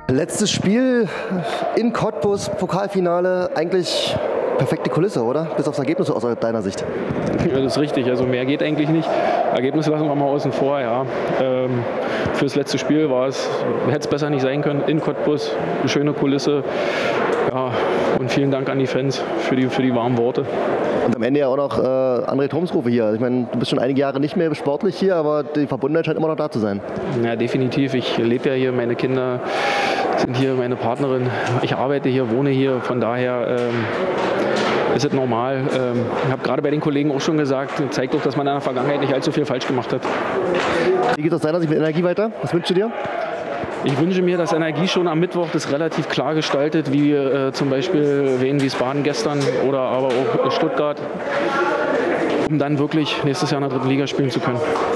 Letztes Spiel in Cottbus, Pokalfinale, eigentlich perfekte Kulisse, oder? Bis aufs Ergebnis aus deiner Sicht. Ja, das ist richtig. Also mehr geht eigentlich nicht. Ergebnisse lassen wir mal außen vor. Ja. Fürs letzte Spiel hätte es besser nicht sein können. In Cottbus, eine schöne Kulisse. Ja, und vielen Dank an die Fans für die warmen Worte. Und am Ende ja auch noch André Thomsrufe hier. Ich meine, du bist schon einige Jahre nicht mehr sportlich hier, aber die Verbundenheit scheint immer noch da zu sein. Ja, definitiv. Ich lebe ja hier, meine Kinder sind hier, meine Partnerin. Ich arbeite hier, wohne hier. Von daher ist es normal. Ich habe gerade bei den Kollegen auch schon gesagt, zeigt doch, dass man in der Vergangenheit nicht allzu viel falsch gemacht hat. Wie geht es aus deiner Sicht mit Energie weiter? Was wünschst du dir? Ich wünsche mir, dass Energie schon am Mittwoch das relativ klar gestaltet, wie zum Beispiel Wien Wiesbaden gestern oder aber auch Stuttgart, um dann wirklich nächstes Jahr in der 3. Liga spielen zu können.